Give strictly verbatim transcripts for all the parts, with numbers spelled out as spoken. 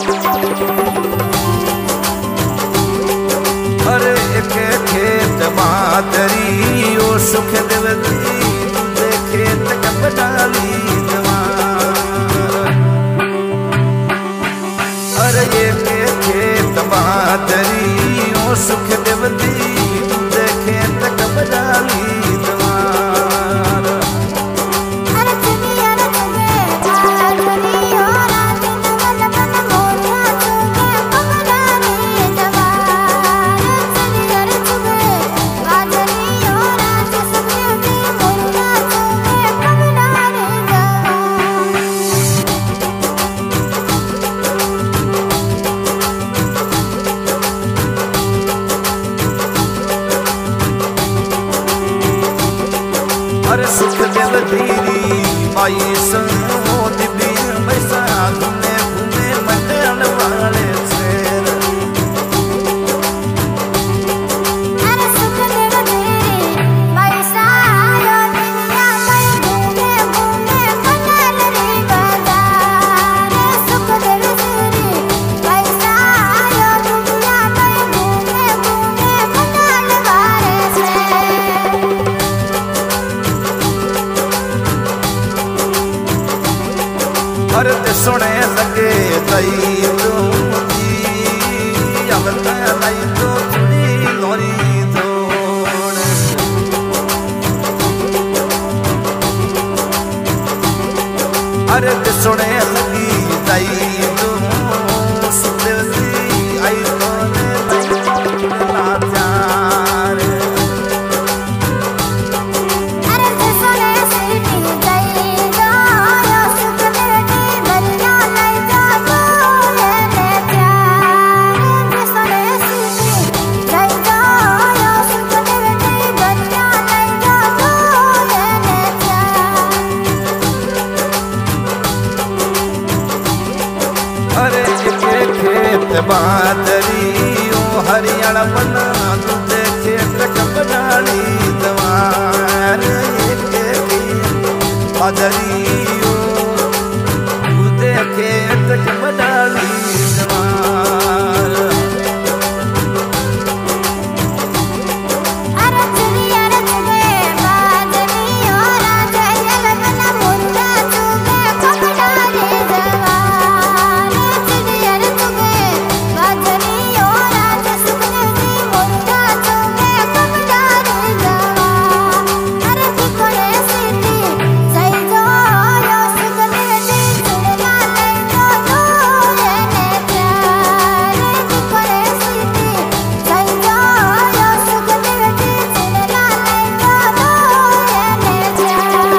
अरे एक खेत मातरी ओ सुख देवती तुझे खेत कब डाली जवान। अरे एक खेत मातरी ओ सुख देवती तुझे खेत कब डाली जवान। अरे चुनी अरे चुगे बाजरी ओ रात नवल मन मोरा चुगे कब डाली जवान। चुनी अरे चुगे बाजरी ओ रात सुखदेवती मोरा चुगे कब डाली जवान। अरे सुख देवती माई संग दिव्य मैसा घूमे घूमे मंडल वाले शेर। अरे सुख देवती माई सायो दुनिया में घूमे घूमे मंडल रे बाजार। सुख देवती माई सायो दुनिया में घूमे घूमे मंडल वाले शेर। अरे ते सुने लगे तई दूधी अवता लाई तो चुड़ी लोरी तोड़। अरे ते सुने लगी तई दूधी आई तो ने लाचार। अरे सुने सीटी गई जो सुख देवती बलिया लाई जो बोले ले प्यार। सुने सीटी गई जो सुख देवती बलिया लाई जो बोले ले प्यार। अरे एक खेत बादरी ओ हरियाणा बना तुझे खेत कब डाली जवान। एक खेत बादरी ओ तुझे खेत कब डाली जवान। अरे चुनी अरे चुगे बाजरी ओ रात यलमन मोरा चुगे कब डाली जवान। चुनी अरे चुगे बाजरी ओ रात सुखदेवती मोरा चुगे कब डाली जवान। अरे तिकोड़े सीटी सही जो सुखदेवती चुड़ला लाई जो बोले ले प्यार। तिकोड़े सीटी सही जो सुखदेवती चुड़ला लाई जो बोले ले प्यार।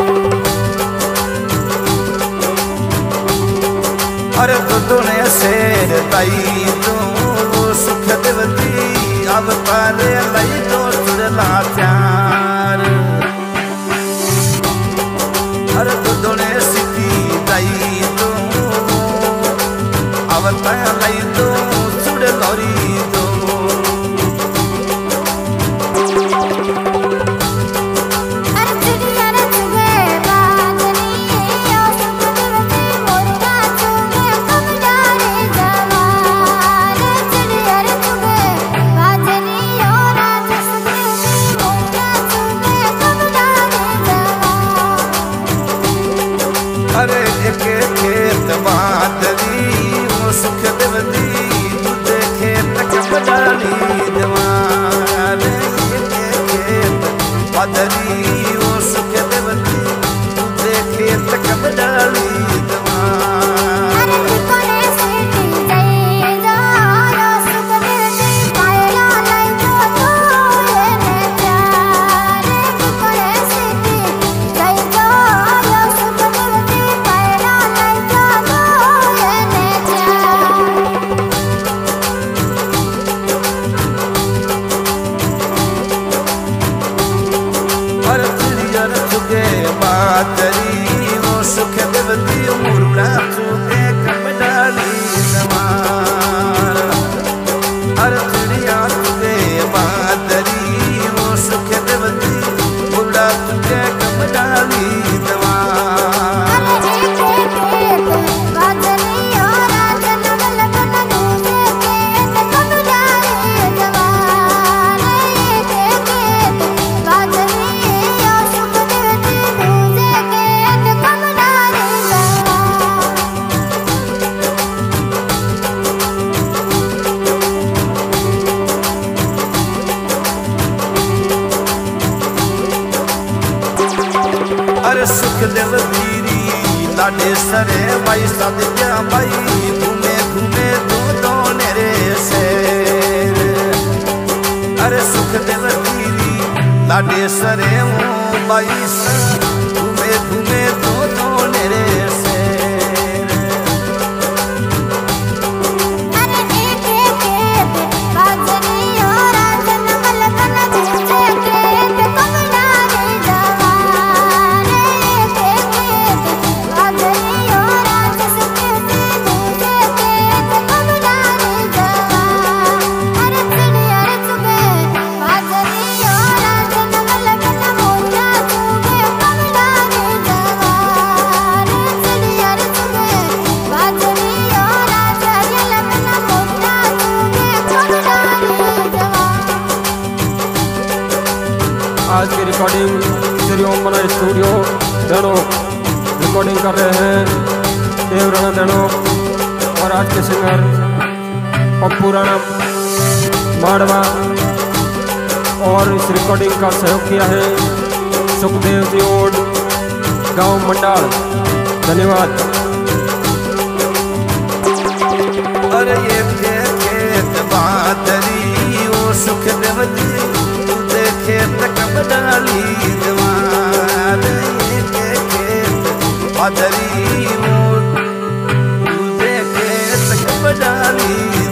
अरे तुझने से तई तू सुख देवती अवतार लाई तो चुड़ला चार। अरे तुझने सिद्धि तई तू अवतार लाई तो चुड़ लौरी तो। अरे चुनी अरे चुगे बाजरी ओ सुखदेवती मोरा चुगे कब डाली जवान। चुनी अरे चुगे बाजरी ओ रात सुखदेवती मोरा चुगे कब डाली जवान। अरे एक खेत बादरी ओ सुख देवती तुझे खेत कब डाली जवान। एक खेत बादरी ओ सुख देवती तुझे खेत कब डाली जवान। अरे तिकोड़े सीटी गई जो सुखदेवती पायला लाई जो बोले ले प्यार। तिकोड़े सीटी गई जो सुखदेवती पायला लाई जो बोले ले प्यार। अरे लाडे सरे भाई सदिया भाई घूमे घूमे दो दो नेरे से अरे सुख देव दीदी लाडे सरे भाई घूमे घूमे दो दो नेरे से आज की रिकॉर्डिंग श्री ओम मना स्टूडियो देनो रिकॉर्डिंग कर रहे हैं देव राणा देनो और आज के सिंगर पप्पू राणा माड़वा और इस रिकॉर्डिंग का सहयोग किया है सुखदेव दियोड गांव मंडाल। धन्यवाद। अरे ये खेत बादरी ओ सुखदेव दी खेत कब डाली जवान ये के खेत बादरी मोर तुझे खेत कब डाली